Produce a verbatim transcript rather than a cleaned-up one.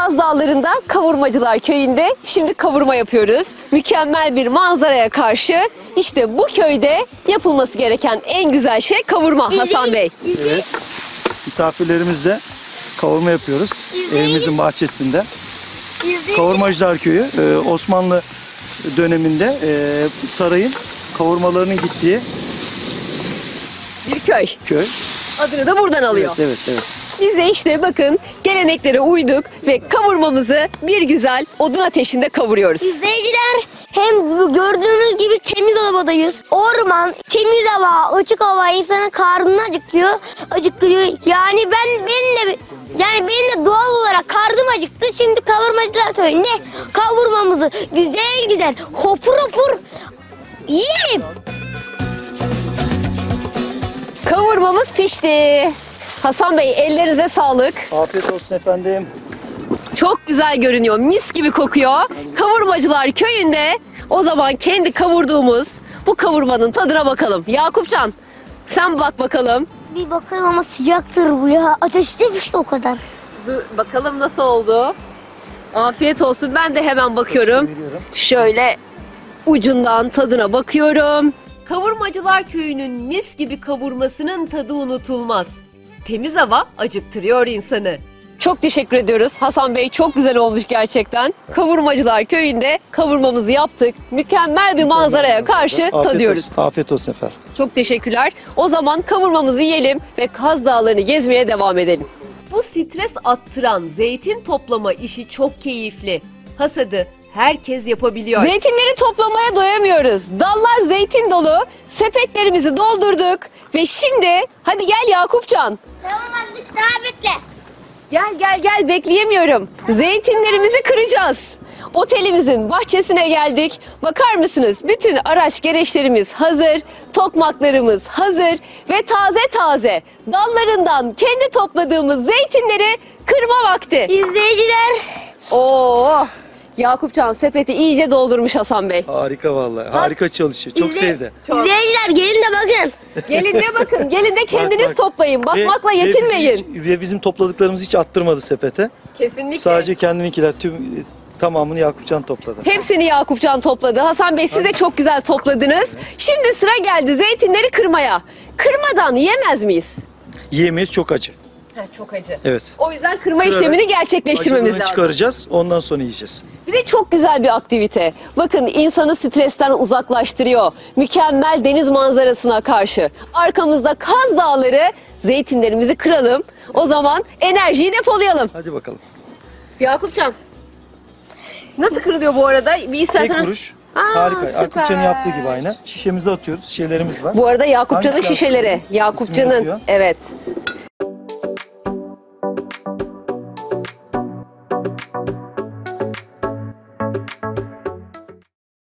Kaz Dağları'nda Kavurmacılar Köyü'nde şimdi kavurma yapıyoruz. Mükemmel bir manzaraya karşı işte bu köyde yapılması gereken en güzel şey kavurma Hasan Bey. Evet. Misafirlerimizle kavurma yapıyoruz. Evimizin bahçesinde. Kavurmacılar Köyü e, Osmanlı döneminde e, sarayın kavurmalarının gittiği Bir köy. köy. Adını da buradan alıyor. Evet, evet, evet. Biz de işte bakın geleneklere uyduk ve kavurmamızı bir güzel odun ateşinde kavuruyoruz. İzleyiciler, hem gördüğünüz gibi temiz havadayız. Orman, temiz hava, açık hava insanın karnını acıkıyor, acıkıyor. Yani ben benim de yani benim de doğal olarak karnım acıktı. Şimdi Kavurmacılar Köyü'nde kavurmamızı güzel güzel hopur hopur yiyelim. Kavurmamız pişti. Hasan Bey ellerinize sağlık. Afiyet olsun efendim. Çok güzel görünüyor. Mis gibi kokuyor. Kavurmacılar Köyü'nde o zaman kendi kavurduğumuz bu kavurmanın tadına bakalım. Yakupcan sen bak bakalım. Bir bakalım ama sıcaktır bu ya. Ateşte pişti o kadar. Dur bakalım nasıl oldu. Afiyet olsun. Ben de hemen bakıyorum. Şöyle ucundan tadına bakıyorum. Kavurmacılar Köyü'nün mis gibi kavurmasının tadı unutulmaz. Temiz hava acıktırıyor insanı. Çok teşekkür ediyoruz. Hasan Bey çok güzel olmuş gerçekten. Kavurmacılar Köyü'nde kavurmamızı yaptık. Mükemmel bir manzaraya karşı Afiyet tadıyoruz. olsun, afiyet olsun efendim. Çok teşekkürler. O zaman kavurmamızı yiyelim ve Kaz Dağları'nı gezmeye devam edelim. Bu stres attıran zeytin toplama işi çok keyifli. Hasadı herkes yapabiliyor. Zeytinleri toplamaya doyamıyoruz. Dallar zeytin dolu. Sepetlerimizi doldurduk ve şimdi hadi gel Yakupcan. Tamam azıcık daha bekle. Gel gel gel bekleyemiyorum. Zeytinlerimizi kıracağız. Otelimizin bahçesine geldik. Bakar mısınız? Bütün araç gereçlerimiz hazır. Tokmaklarımız hazır. Ve taze taze dallarından kendi topladığımız zeytinleri kırma vakti. İzleyiciler, Oo! Yakupcan sepeti iyice doldurmuş Hasan Bey. Harika vallahi. Harika çalışıyor. Çok izle- sevdi. izleyiciler gelin de bakın. Gelin de bakın. Gelin de kendiniz Bak, bak. toplayın. Bakmakla Ve- ve yetinmeyin. bizim hiç- Ve bizim topladıklarımızı hiç attırmadı sepete. Kesinlikle. Sadece kendininkiler tüm tamamını Yakupcan topladı. Hepsini Yakupcan topladı. Hasan Bey siz de çok güzel topladınız. Şimdi sıra geldi zeytinleri kırmaya. Kırmadan yiyemez miyiz? Yiyemeyiz, çok acı. Çok acı. Evet. O yüzden kırma Kırarak işlemini gerçekleştirmemiz Acılığını lazım. çıkaracağız, ondan sonra yiyeceğiz. Bir de çok güzel bir aktivite. Bakın insanı stresten uzaklaştırıyor. Mükemmel deniz manzarasına karşı. Arkamızda Kaz Dağları, zeytinlerimizi kıralım. O zaman enerjiyi depolayalım. Hadi bakalım. Yakupcan. Nasıl kırılıyor bu arada? Bir istersen... Tek vuruş. Aa, Harika. süper. Yakupcan'ın yaptığı gibi aynı. Şişemizi atıyoruz. Şişelerimiz var. Bu arada Yakupcan'ın Hangisi şişeleri. Yakupcan'ın? İsmi Yakupcan'ın. yazıyor. Evet.